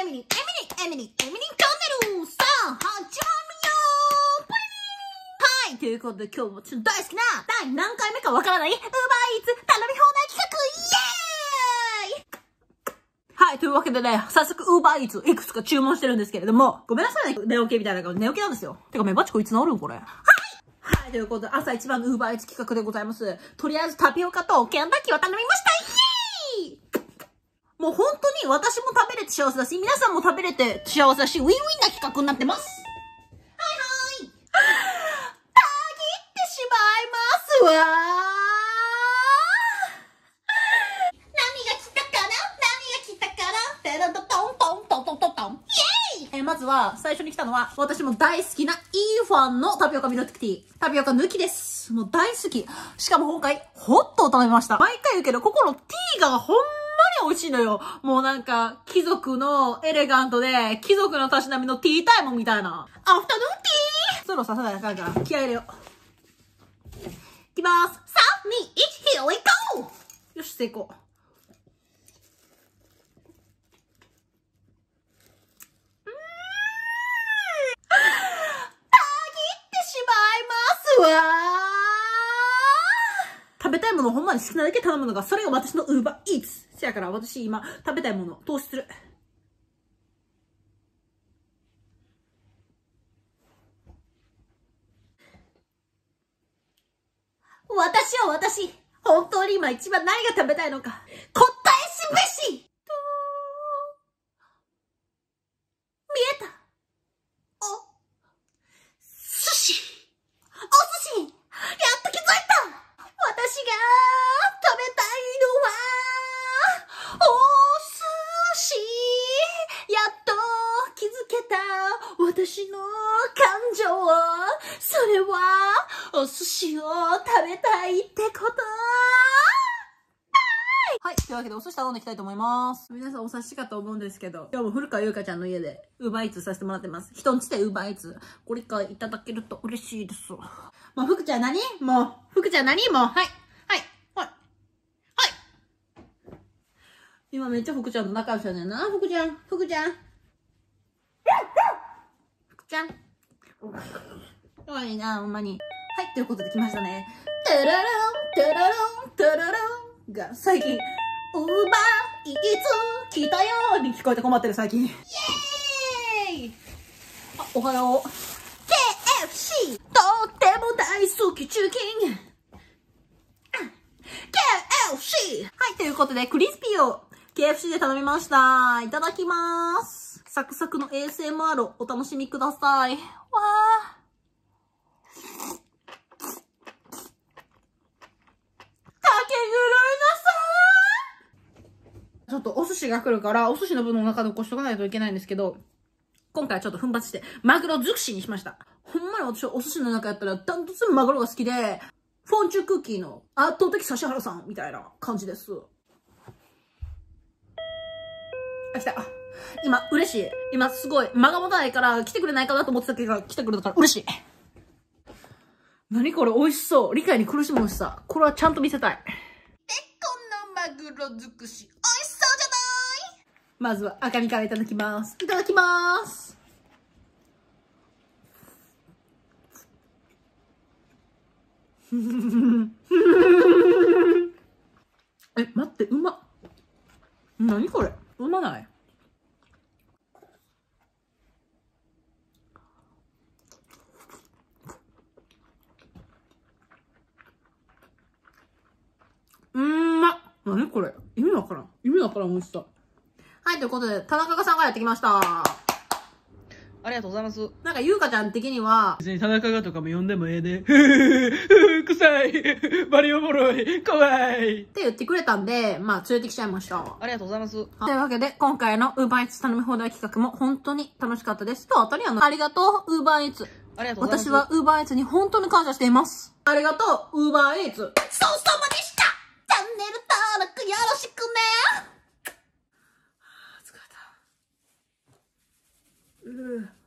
エミリンチャンネルさあ、始まるよー。はい、ということで今日もちょっと大好きな第何回目かわからない Uber Eats 頼み放題企画イエーイ。はい、というわけでね、早速 Uber Eats いくつか注文してるんですけれども、ごめんなさいね、寝起きみたいな顔、寝起きなんですよ。てか、メバチコいつ治るんこれ。はい、ということで朝一番の Uber Eats 企画でございます。とりあえずタピオカとケンタッキーを頼みましたイエーイ。もう本当に私も食べれて幸せだし、皆さんも食べれて幸せだし、ウィンウィンな企画になってます。はいはい。たぎってしまいますわー。何が来たかなテロドトントントントントントン。イエーイ。まずは、最初に来たのは、私も大好きなイーファンのタピオカミルクティー。タピオカ抜きです。もう大好き。しかも今回、ホットを頼みました。毎回言うけど、ここのティーがほんまに美味しいのよ。もうなんか、貴族のエレガントで、貴族のたしなみのティータイムみたいな。アフタヌーンティー。そろさせないから気合入れよう。いきまーす。3、2、1、here we go! よし、成功。わー。食べたいものをほんまに好きなだけ頼むのが、それが私の Uber Eats。せやから私今、食べたいものを投資する。私、本当に今一番何が食べたいのか、答え示し見えた。寿司やっと気づいた。私が食べたいのは、お寿司。やっと気づけた。私の感情。それは、お寿司を食べたいってこと。はい。というわけでお寿司頼んでいきたいと思います。皆さんお察しかと思うんですけど、今日も古川優香ちゃんの家で Uber Eats させてもらってます。人んちで Uber Eats ご理解いただけると嬉しいです。もう福ちゃん何もう、福ちゃん何もう、はい。今めっちゃ福ちゃんと仲良しやねんな。福ちゃん。福ちゃん。かわいいな、ほんまに。はい。ということで来ましたね。タララン、タララン、タラランが最近、Uber Eats 来たよーに聞こえて困ってる最近。イエーイ。あ、おはよう。KFC! とっても大好きチキン KFC! はい、ということで、クリスピーを KFC で頼みました。いただきまーす。サクサクの ASMR をお楽しみください。わー。ちょっとお寿司が来るから、お寿司の分の中で起こしとかないといけないんですけど、今回はちょっと奮発して、マグロ尽くしにしました。ほんまに私はお寿司の中やったらダントツマグロが好きで、フォンチュクッキーの圧倒的指原さんみたいな感じです。あ、来た。今、嬉しい。今すごい、間が持たないから来てくれないかなと思ってたけど、来てくれたから嬉しい。何これ美味しそう。理解に苦しむ美味しさ。これはちゃんと見せたい。で、このマグロ尽くし、美味しそうじゃない？まずは赤身からいただきます。いただきます。え、待って、うまっ。何これ？うまない？何これ？意味わからん。美味しさ。はい、ということで、田中さんがやってきました。 ありがとうございます。 なんか、ゆうかちゃん的には、 別に田中がとかも呼んでもええで。臭い。バリおもろい。怖い。 って言ってくれたんで、まあ、連れてきちゃいました。 ありがとうございます。 というわけで、今回の Uber Eats 頼み放題企画も本当に楽しかったです。と、あたりありがとう、Uber Eats。 ありがとうございます。 私は Uber Eats に本当に感謝しています。ありがとう、Uber Eats。そうさまでした。チャンネル登録よろしくね。疲れた。